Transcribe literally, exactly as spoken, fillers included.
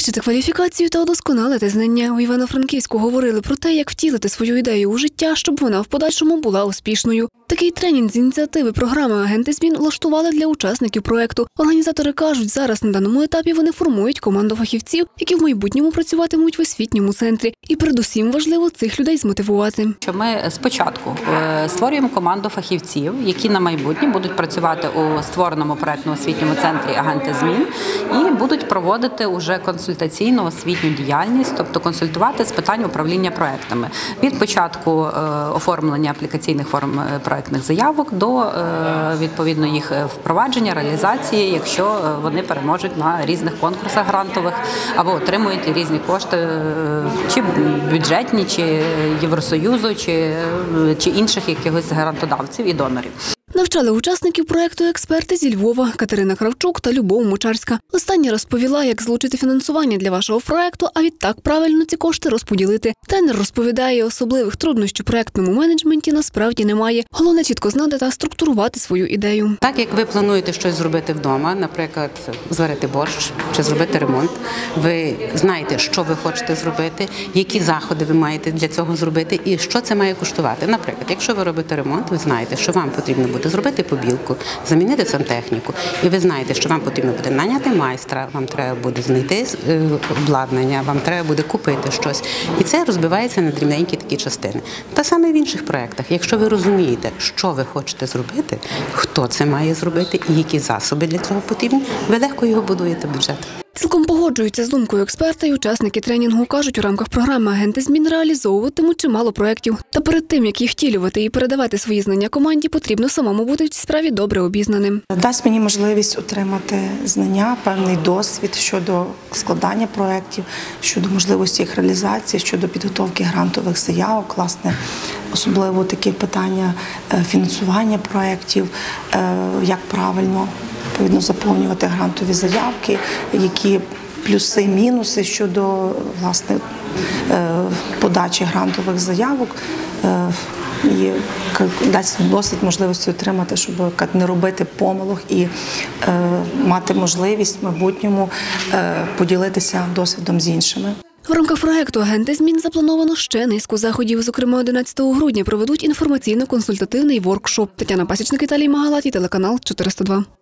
Підвищити кваліфікацію та удосконалити знання. У Івано-Франківську говорили про те, як втілити свою ідею у життя, щоб вона в подальшому була успішною. Такий тренінг з ініціативи програми «Агенти змін» влаштували для учасників проєкту. Організатори кажуть, зараз на даному етапі вони формують команду фахівців, які в майбутньому працюватимуть в освітньому центрі. І передусім важливо цих людей змотивувати. Ми спочатку створюємо команду фахівців, які на майбутнє будуть працювати у створеному проєктно-освітньому центрі «Агенти змін» і будуть проводити уже консультаційну освітню діяльність, тобто консультувати з питань управління проєктами. Від початку оформлення аплікаційних форм проєктних заявок до відповідно їх впровадження, реалізації, якщо вони переможуть на різних конкурсах грантових або отримують різні кошти, чи бюджетні, чи Євросоюзу, чи, чи інших якихось грантодавців і донорів. Навчали учасників проєкту експерти зі Львова Катерина Кравчук та Любов Мочарська. Остання розповіла, як залучити фінансування для вашого проєкту, а відтак правильно ці кошти розподілити. Тренер розповідає, особливих труднощів у проєктному менеджменті насправді немає. Головне чітко знати та структурувати свою ідею. Так як ви плануєте щось зробити вдома, наприклад, зварити борщ чи зробити ремонт, ви знаєте, що ви хочете зробити, які заходи ви маєте для цього зробити і що це має коштувати. Наприклад, якщо ви робите ремонт, ви знаєте, що вам потрібно буде зробити побілку, замінити сантехніку. І ви знаєте, що вам потрібно буде наняти майстра, вам треба буде знайти обладнання, вам треба буде купити щось. І це розбивається на дрібненькі такі частини. Та саме в інших проєктах. Якщо ви розумієте, що ви хочете зробити, хто це має зробити і які засоби для цього потрібні, ви легко його будуєте бюджет. Цілком погоджуються з думкою експерта і учасники тренінгу. Кажуть, у рамках програми «Агенти змін» реалізовуватимуть чимало проєктів. Та перед тим, як їх втілювати і передавати свої знання команді, потрібно самому бути в цій справі добре обізнаним. Дасть мені можливість отримати знання, певний досвід щодо складання проєктів, щодо можливості їх реалізації, щодо підготовки грантових заявок, власне, особливо такі питання фінансування проєктів, як правильно відповідно заповнювати грантові заявки, які плюси, мінуси щодо власне подачі грантових заявок. І дасть досить можливості отримати, щоб не робити помилок і мати можливість в майбутньому поділитися досвідом з іншими. В рамках проєкту «Агенти змін» заплановано ще низку заходів. Зокрема, одинадцятого грудня проведуть інформаційно-консультативний воркшоп. Тетяна Пасічник, Віталій Магалатій, телеканал чотириста два.